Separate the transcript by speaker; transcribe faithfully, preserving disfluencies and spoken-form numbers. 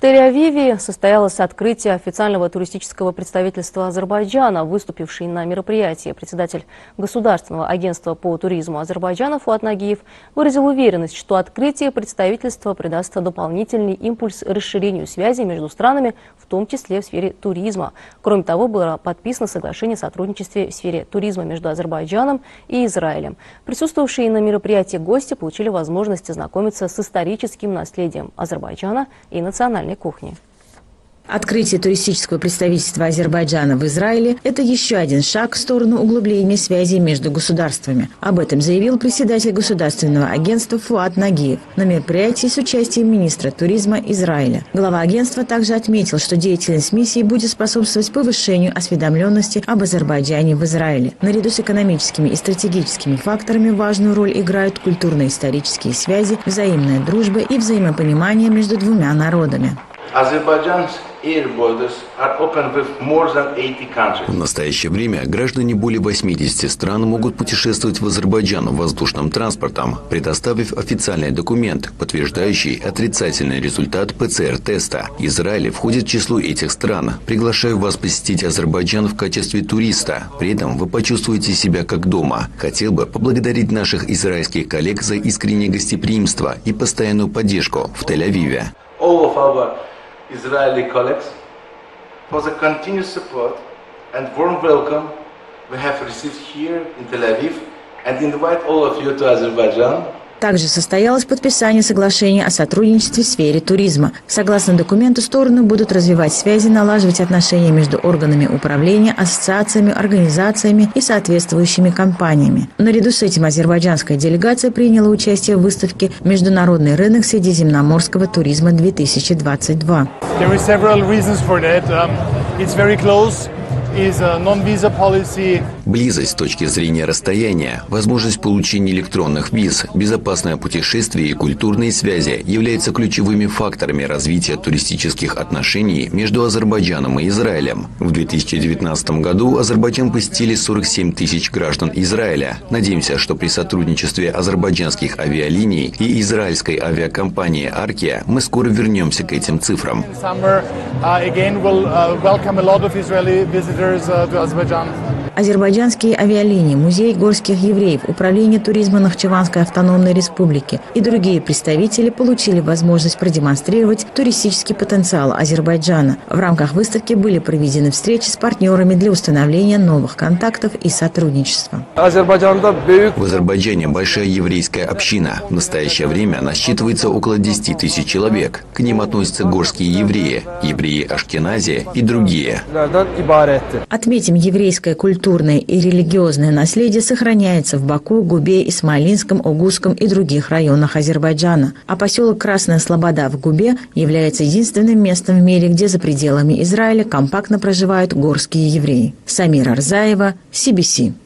Speaker 1: В Тель-Авиве состоялось открытие официального туристического представительства Азербайджана. Выступивший на мероприятии председатель Государственного агентства по туризму Азербайджана Фуат Нагиев выразил уверенность, что открытие представительства придаст дополнительный импульс расширению связей между странами, в том числе в сфере туризма. Кроме того, было подписано соглашение о сотрудничестве в сфере туризма между Азербайджаном и Израилем. Присутствовавшие на мероприятии гости получили возможность ознакомиться с историческим наследием Азербайджана и национальной кухни.
Speaker 2: Открытие туристического представительства Азербайджана в Израиле – это еще один шаг в сторону углубления связей между государствами. Об этом заявил председатель Государственного агентства Фуат Нагиев на мероприятии с участием министра туризма Израиля. Глава агентства также отметил, что деятельность миссии будет способствовать повышению осведомленности об Азербайджане в Израиле. Наряду с экономическими и стратегическими факторами важную роль играют культурно-исторические связи, взаимная дружба и взаимопонимание между двумя народами.
Speaker 3: В настоящее время граждане более восьмидесяти стран могут путешествовать в Азербайджан воздушным транспортом, предоставив официальный документ, подтверждающий отрицательный результат ПЦР-теста. Израиль входит в число этих стран. Приглашаю вас посетить Азербайджан в качестве туриста. При этом вы почувствуете себя как дома. Хотел бы поблагодарить наших израильских коллег за искреннее гостеприимство и постоянную поддержку в Тель-Авиве.
Speaker 4: Israeli colleagues for the continued support and warm welcome we have received here in Tel Aviv, and invite all of you to Azerbaijan.
Speaker 2: Также состоялось подписание соглашения о сотрудничестве в сфере туризма. Согласно документу, стороны будут развивать связи, налаживать отношения между органами управления, ассоциациями, организациями и соответствующими компаниями. Наряду с этим азербайджанская делегация приняла участие в выставке «Международный рынок средиземноморского туризма-две тысячи двадцать два».
Speaker 3: Близость с точки зрения расстояния, возможность получения электронных виз, безопасное путешествие и культурные связи являются ключевыми факторами развития туристических отношений между Азербайджаном и Израилем. В две тысячи девятнадцатом году Азербайджан посетили сорок семь тысяч граждан Израиля. Надеемся, что при сотрудничестве азербайджанских авиалиний и израильской авиакомпании «Аркия» мы скоро вернемся к этим цифрам.
Speaker 2: Азербайджанские авиалинии, Музей горских евреев, Управление туризма Нахчеванской автономной республики и другие представители получили возможность продемонстрировать туристический потенциал Азербайджана. В рамках выставки были проведены встречи с партнерами для установления новых контактов и сотрудничества.
Speaker 3: В Азербайджане большая еврейская община. В настоящее время насчитывается около десяти тысяч человек. К ним относятся горские евреи, евреи Ашкенази и другие.
Speaker 2: Отметим, еврейская культурная и религиозное наследие сохраняется в Баку, Губе, Исмаилинском, Огузском и других районах Азербайджана. А поселок Красная Слобода в Губе является единственным местом в мире, где за пределами Израиля компактно проживают горские евреи. Самира Арзаева, си би си.